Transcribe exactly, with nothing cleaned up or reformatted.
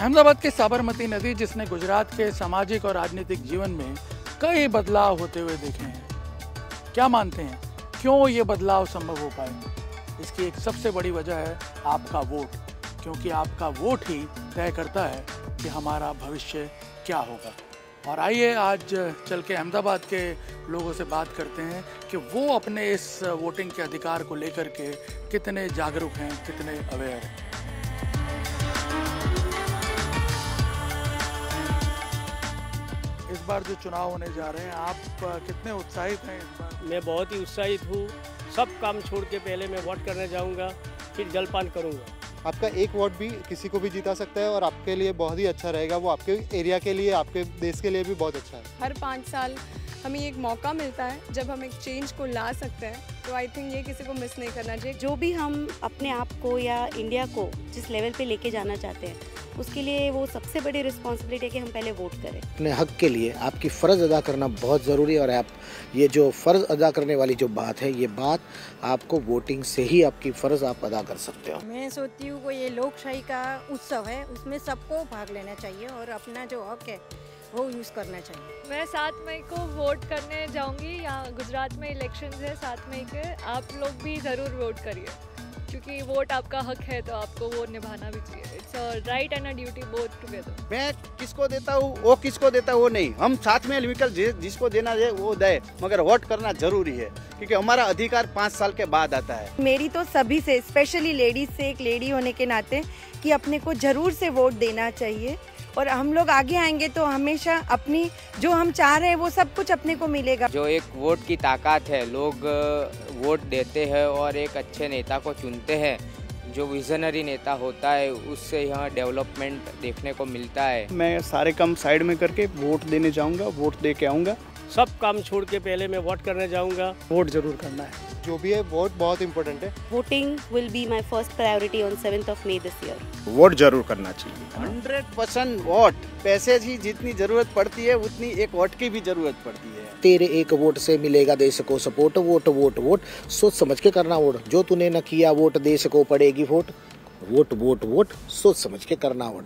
अहमदाबाद की साबरमती नदी जिसने गुजरात के सामाजिक और राजनीतिक जीवन में कई बदलाव होते हुए देखे हैं, क्या मानते हैं क्यों ये बदलाव संभव हो पाए? इसकी एक सबसे बड़ी वजह है आपका वोट, क्योंकि आपका वोट ही तय करता है कि हमारा भविष्य क्या होगा। और आइए आज चल के अहमदाबाद के लोगों से बात करते हैं कि वो अपने इस वोटिंग के अधिकार को लेकर के कितने जागरूक हैं, कितने अवेयर हैं। इस बार जो चुनाव होने जा रहे हैं, आप कितने उत्साहित हैं इस बार? मैं बहुत ही उत्साहित हूँ। सब काम छोड़ के पहले मैं वोट करने जाऊँगा, फिर जलपान करूँगा। आपका एक वोट भी किसी को भी जिता सकता है और आपके लिए बहुत ही अच्छा रहेगा। वो आपके एरिया के लिए, आपके देश के लिए भी बहुत अच्छा है। हर पाँच साल हमें एक मौका मिलता है जब हम एक चेंज को ला सकते हैं, तो आई थिंक ये किसी को मिस नहीं करना चाहिए। जो भी हम अपने आप को या इंडिया को जिस लेवल पे लेके जाना चाहते हैं, उसके लिए वो सबसे बड़ी रिस्पॉन्सिबिलिटी है कि हम पहले वोट करें। अपने हक के लिए आपकी फ़र्ज़ अदा करना बहुत ज़रूरी है और आप ये जो फ़र्ज़ अदा करने वाली जो बात है, ये बात आपको वोटिंग से ही आपकी फ़र्ज़ आप अदा कर सकते हो। मैं सोचती हूँ कि ये लोकशाही का उत्सव है, उसमें सबको भाग लेना चाहिए और अपना जो हक है वो यूज़ करना चाहिए। मैं सात मई को वोट करने जाऊंगी। यहाँ गुजरात में इलेक्शंस है सात मई के। आप लोग भी ज़रूर वोट करिए, क्योंकि वोट आपका हक है, तो आपको वो निभाना भी चाहिए। It's a right and a duty both together. मैं किसको देता हूँ, वो किसको देता है वो नहीं, हम साथ में मिलकर जिसको देना है वो दे, मगर वोट करना जरूरी है, क्योंकि हमारा अधिकार पाँच साल के बाद आता है। मेरी तो सभी से, स्पेशली लेडीज से, एक लेडी होने के नाते, कि अपने को जरूर से वोट देना चाहिए और हम लोग आगे आएंगे तो हमेशा अपनी जो हम चाह रहे हैं वो सब कुछ अपने को मिलेगा। जो एक वोट की ताकत है, लोग वोट देते हैं और एक अच्छे नेता को चुनते हैं। जो विजनरी नेता होता है उससे यहाँ डेवलपमेंट देखने को मिलता है। मैं सारे काम साइड में करके वोट देने जाऊँगा, वोट दे के आऊँगा। सब काम छोड़ के पहले मैं वोट करने जाऊँगा। वोट जरूर करना है। जो भी है वोट बहुत इम्पोर्टेंट है। Voting will be my first priority on seventh of May this year. Vote जरूर करना चाहिए। Hundred percent vote. पैसे की जितनी जरूरत पड़ती है उतनी एक वोट की भी जरूरत पड़ती है। तेरे एक वोट से मिलेगा देश को सपोर्ट। वोट वोट वोट सोच समझ के करना वोट। जो तूने न किया वोट, देश को पड़ेगी वोट। वोट वोट वोट सोच समझ के करना वोट।